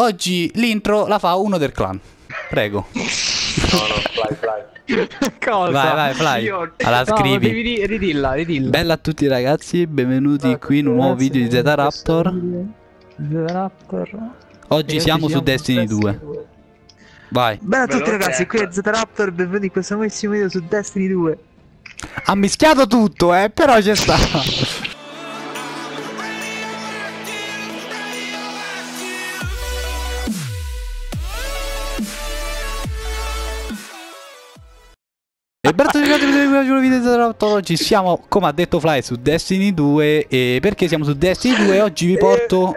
oggi l'intro la fa uno del clan. Prego. Fly. Cosa? Vai, Fly. Alla No, scrivi. devi ridilla. Bella a tutti ragazzi, benvenuti qui in un nuovo video di Z-Raptor. Oggi siamo su Destiny 2. Vai. Bella a tutti ragazzi, qui è Z-Raptor, benvenuti in questo nuovissimo video su Destiny 2. Ha mischiato tutto, però c'è sta. E per tutti i video di Z-Raptor, oggi siamo, come ha detto Fly, su Destiny 2. E perché siamo su Destiny 2? Oggi vi porto...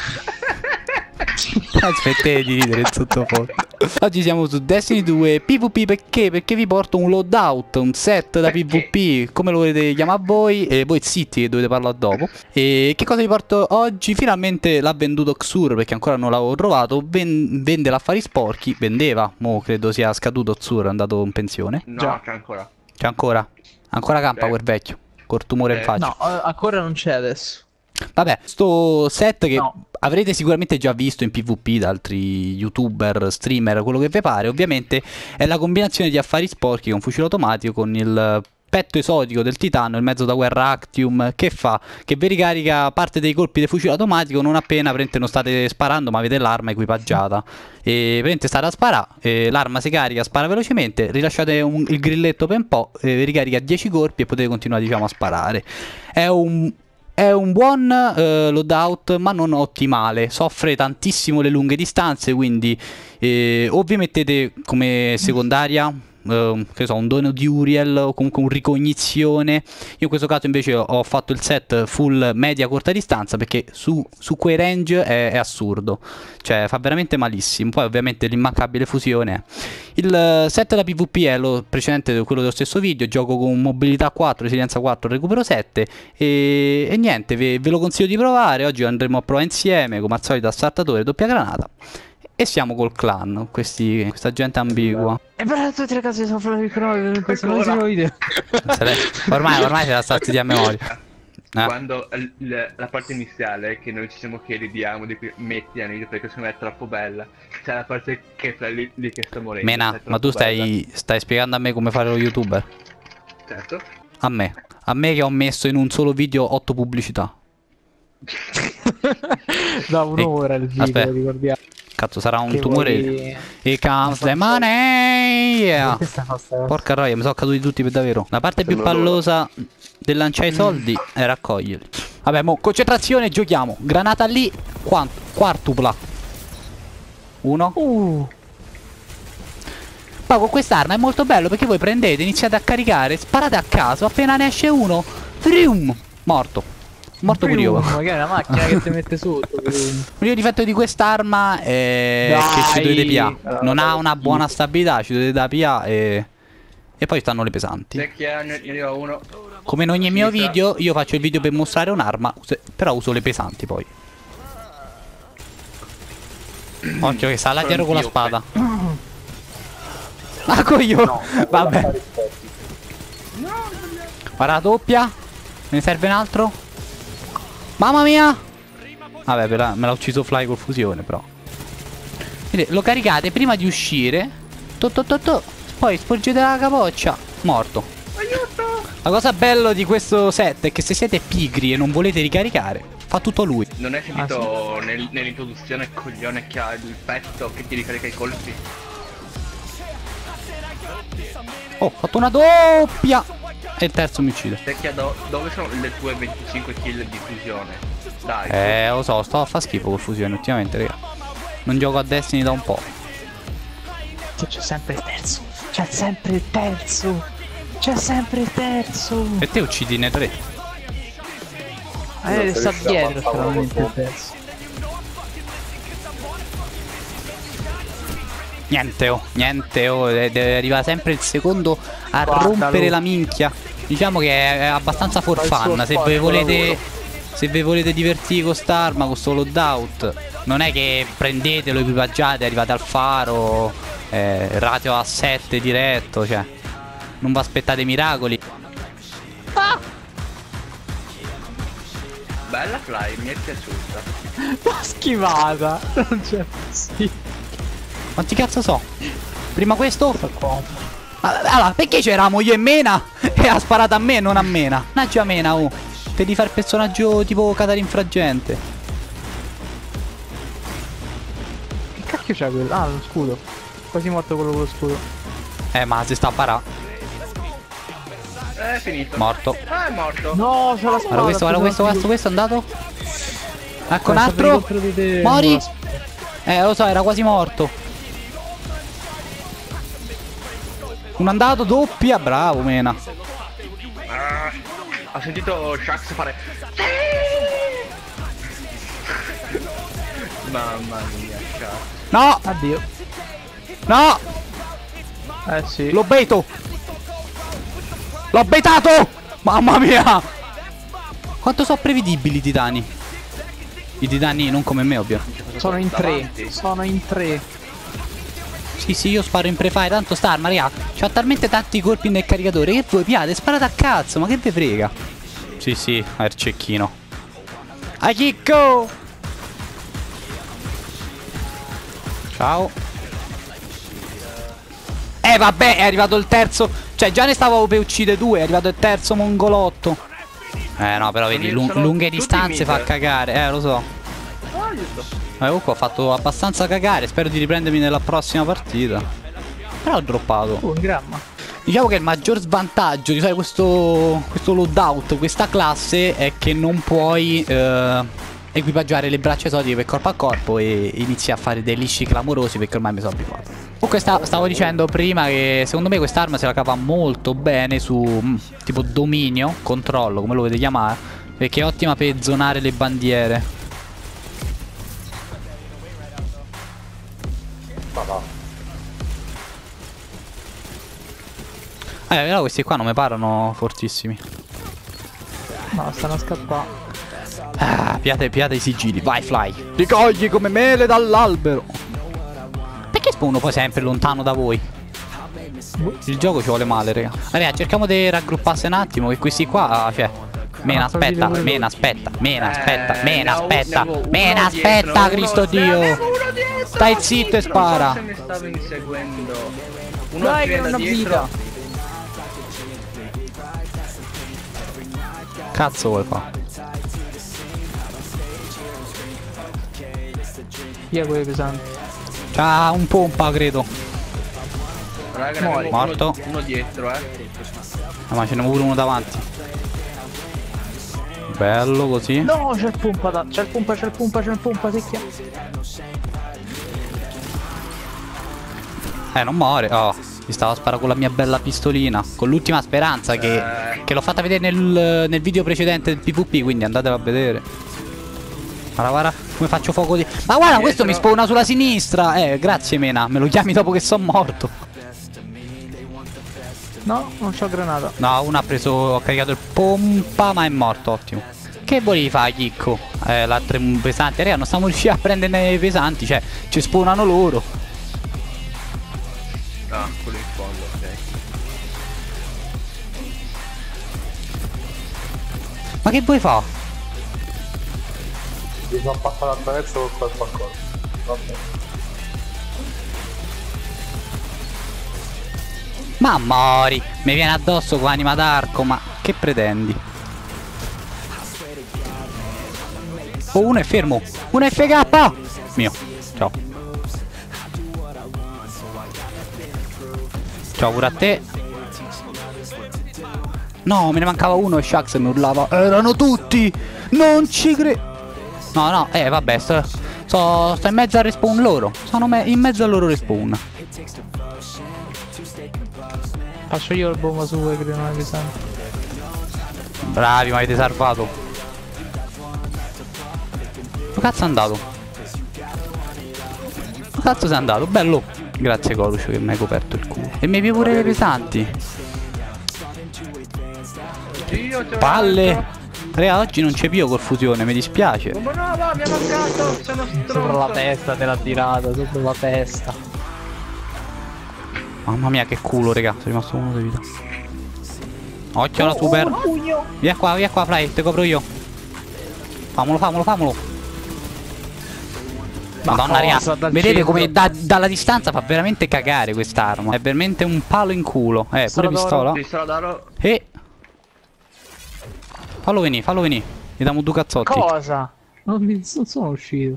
Aspettate di ridere in sottofondo. Oggi siamo su Destiny 2 PvP perché vi porto un loadout, un set da PvP, come lo volete chiamare voi, e voi zitti che dovete parlare dopo. E che cosa vi porto oggi? Finalmente l'ha venduto Xur, perché ancora non l'avevo trovato. Vende l'affari sporchi, vendeva, mo credo sia scaduto Xur, è andato in pensione. No, c'è ancora. C'è ancora? Ancora campa quel vecchio, col tumore in faccia. No, ancora non c'è adesso. Vabbè, sto set che avrete sicuramente già visto in PvP da altri youtuber, streamer, quello che vi pare. Ovviamente è la combinazione di affari sporchi con fucile automatico con il petto esotico del titano, il mezzo da guerra Actium, che fa? Che vi ricarica parte dei colpi del fucile automatico non appena non state sparando, ma avete l'arma equipaggiata. E state a sparare, l'arma si carica, spara velocemente, rilasciate il grilletto per un po', ricarica 10 colpi e potete continuare, diciamo, a sparare. È un buon loadout, ma non ottimale. Soffre tantissimo le lunghe distanze, quindi o vi mettete come secondaria che so, un dono di Uriel o comunque un ricognizione. Io in questo caso invece ho fatto il set full media corta distanza, perché su quei range è assurdo, cioè fa veramente malissimo. Poi ovviamente l'immancabile fusione. Il set da PvP è lo precedente, quello dello stesso video. Gioco con mobilità 4, resilienza 4, recupero 7 e niente, ve lo consiglio di provare. Oggi andremo a provare insieme, come al solito, a startatore, doppia granata. E siamo col clan, questa gente ambigua. E per tutti ragazzi, sono Flavio Crono in questo nuovissimo video. Ormai se la sta a memoria. Quando la parte iniziale che noi ci siamo chiesti metti a video perché secondo me è troppo bella. C'è la parte che fa lì che sta morendo. Mena, ma tu stai spiegando a me come fare lo youtuber? Certo. A me che ho messo in un solo video 8 pubblicità. Da un'ora il video, aspetta. ricordiamo. Cazzo, sarà un tumore. E comes the money, yeah. Porca roia, mi sono caduti tutti per davvero. La parte più pallosa del lanciare i soldi è raccoglierli. Vabbè, mo, concentrazione, giochiamo. Granata lì, quartupla. Uno. Ma con quest'arma è molto bello perché voi prendete, iniziate a caricare, sparate a caso, appena ne esce uno, frium, morto. Morto pure io. Magari è una macchina che ti mette sotto. L'unico difetto di quest'arma è che ci dovete PA. Non ha una buona stabilità, ci dovete da PA e poi stanno le pesanti. Come in ogni mio video, io faccio il video per mostrare un'arma, però uso le pesanti poi. Occhio che sta là dietro con la spada. Ah, coglio! Vabbè. Guarda la doppia. Me ne serve un altro. Mamma mia! Vabbè, me l'ha ucciso Fly con fusione, però. Vedete, lo caricate prima di uscire. Poi sporgete la capoccia. Morto. Aiuto! La cosa bella di questo set è che se siete pigri e non volete ricaricare, fa tutto lui. Non hai sentito nell'introduzione il coglione che ha il petto che ti ricarica i colpi? Oh, ho fatto una doppia! E il terzo mi uccide. Dove sono le tue 25 kill di fusione? Dai. Lo so, sto a fa schifo con fusione ultimamente, raga. Non gioco a Destiny da un po'. C'è sempre il terzo. C'è sempre il terzo. C'è sempre il terzo. E te uccidi ne 3. Sta dietro solamente il terzo. Niente, deve arrivare sempre il secondo a rompere la minchia. Diciamo che è abbastanza for fun. Se vi volete divertire con st'arma, con sto loadout, non è che prendete, lo equipaggiate, arrivate al faro, ratio a 7 diretto, cioè non vi aspettate miracoli. bella Fly, mi è piaciuta. Ma schivata. Non c'è possibile. Quanti cazzo so? Prima questo? Qua. Allora, perché c'eravamo io e Mena e ha sparato a me e non a Mena? Naggia Mena, oh. Devi fare il personaggio tipo Catarin Fragente. Che cacchio c'è quello? Ah, lo scudo. Quasi morto quello con lo scudo. Ma si sta a parà. È finito. Morto. Ah, è morto. No, c'è la spada. Guarda questo è andato. Ecco un Pensa per altro. contro di te, Mori. non la Lo so, era quasi morto. Un andato, doppia, bravo Mena. Ah, ho sentito Shax fare. Mamma mia, Shax. No, Addio. no, Sì. l'ho baito. L'ho baitato. Mamma mia. Quanto sono prevedibili i titani? I titani non come me, ovvio. Sono in tre. Davanti. Sono in tre. Sì, io sparo in pre-fire, tanto sta arma, raga. C'ha talmente tanti colpi nel caricatore che voi piate, sparate a cazzo, ma che ve frega? Sì, è il cecchino. A chicco! Ciao. Vabbè, è arrivato il terzo. Cioè, già ne stavo per uccidere due, è arrivato il terzo mongolotto. No, però vedi, lunghe distanze fa cagare, lo so. Ah, giusto. Comunque ho fatto abbastanza cagare, spero di riprendermi nella prossima partita. Però ho droppato. Un gramma. Diciamo che il maggior svantaggio di fare questo loadout, questa classe, è che non puoi equipaggiare le braccia esotiche per corpo a corpo e inizi a fare dei lisci clamorosi perché ormai mi sono abituato. Comunque stavo dicendo prima che secondo me quest'arma se la cava molto bene su tipo dominio, controllo, come lo volete chiamare, perché è ottima per zonare le bandiere. Però questi qua non mi parano fortissimi. No, stanno a scappare. Piate i sigilli, vai Fly. Li cogli come mele dall'albero. Perché spawno poi sempre lontano da voi? Il gioco ci vuole male, raga. Allora, cerchiamo di raggrupparsi un attimo, che questi qua, cioè Mena aspetta, Mena aspetta, Cristo Dio. Stai zitto e spara. Mi stavo inseguendo. Uno Dai, che viene non da ho dietro. vita. Cazzo vuoi fa? Via quelle pesanti. C'ha un pompa, credo. Raga, ne Muori. avevo Morto. uno dietro, Ma ce n'è pure uno davanti. Bello così. No, c'è il pompa, c'è il pompa, secchia. Non muore. Oh, mi stavo a sparare con la mia bella pistolina. Con l'ultima speranza che l'ho fatta vedere nel video precedente del PvP, quindi andatelo a vedere. Guarda come faccio fuoco di... Ma guarda, questo mi spawna sulla sinistra. Grazie Mena, me lo chiami dopo che sono morto. No, non c'ho granata. No, uno ha preso, ho caricato il pompa, ma è morto, ottimo. Che volevi fare, Chicco? L'altro è un pesante. Raga, non stiamo riuscendo a prenderne i pesanti, cioè, ci spawnano loro. Ah, quello in fondo, ok. Ma che vuoi fare? Bisogna passare attraverso col corpo a corpo. Vabbè. Ma mori, mi viene addosso con anima d'arco, ma che pretendi? Oh, uno è fermo, uno è FK! Mio, ciao. Ciao pure a te. No, me ne mancava uno e Shax mi urlava. Erano tutti! Non ci credo! No, vabbè, sto in mezzo al respawn loro. Sono in mezzo al loro respawn. Faccio io il bomba su quelle granate pesanti. Bravi, mi avete salvato. Dove cazzo è andato? Dove cazzo sei andato? Bello. Grazie Corus che mi hai coperto il culo. E mi piace pure le pesanti. Palle. Raga, oggi non c'è più confusione, mi dispiace. Ma no, va, mi ha mancato, sono stronzo. Sopra la testa te l'ha tirata, sopra la testa. Mamma mia che culo, raga, sono rimasto uno di vita. Occhio alla super. Via qua Fly, te copro io. Famolo, famolo, famolo. Madonna cosa, raga, dal vedete centro. come dalla distanza fa veramente cagare quest'arma. È veramente un palo in culo. Pure Pistola d'oro. pistola. Pistola d'oro. E fallo venire, fallo venire. Gli diamo due cazzotti. Cosa? Non sono uscito.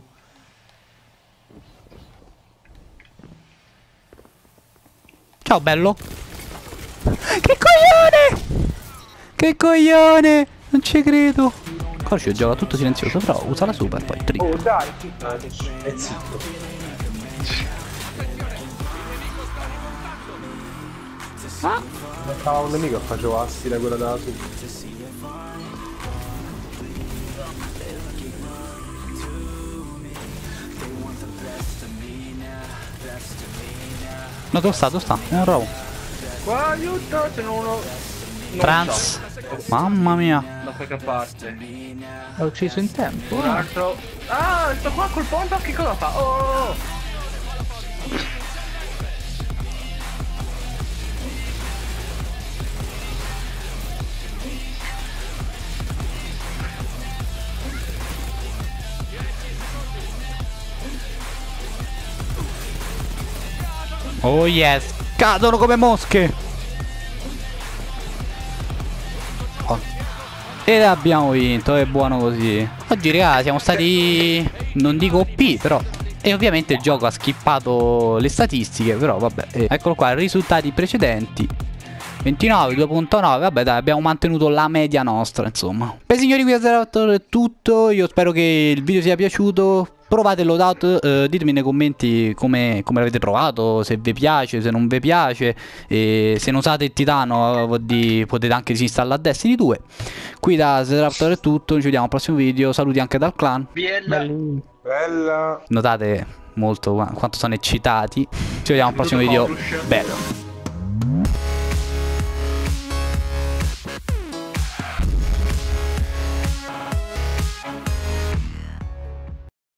Ciao bello. Che coglione! Che coglione! Non ci credo. Corcio gioca tutto silenzioso, però usa la super poi. Oh dai, è zitto. Stava un nemico, facevo assi da quella della super. No, dove sta? Dove sta? È un robo. Qua aiuto, ce n'è uno. Non Trans. so. Mamma mia. Da qualche parte. L'ho ucciso in tempo. Un altro. Ah, sto qua col ponto, che cosa fa? Oh! Oh yes. Cadono come mosche. Oh. E abbiamo vinto, è buono così. Oggi raga siamo stati, non dico OP però. E ovviamente il gioco ha skippato le statistiche, però vabbè. Eccolo qua, i risultati precedenti. 29, 2.9, vabbè dai, abbiamo mantenuto la media nostra, insomma. Beh signori, qui è tutto, io spero che il video sia piaciuto. Provate Loadout, ditemi nei commenti come l'avete trovato, se vi piace, se non vi piace, e se non usate il titano potete anche disinstallare Destiny 2. Qui da Zeraptor è tutto, ci vediamo al prossimo video, saluti anche dal clan. Biella. Bella. Notate molto quanto sono eccitati, ci vediamo al prossimo video, bello.